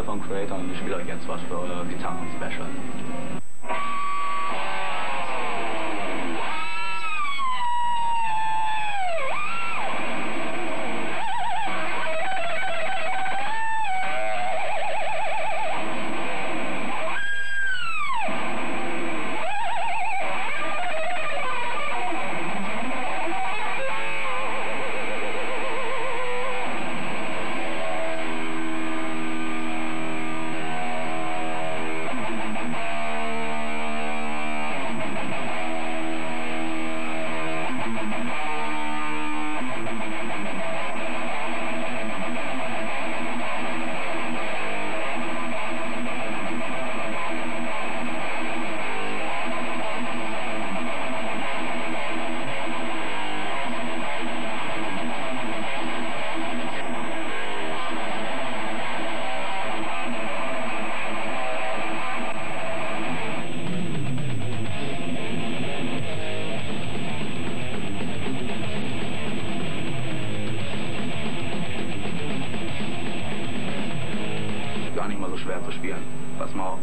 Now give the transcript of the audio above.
Phil von Creator und ich spiele euch jetzt was für euer Gitarren-Special. Gar nicht mal so schwer zu spielen. Pass mal auf.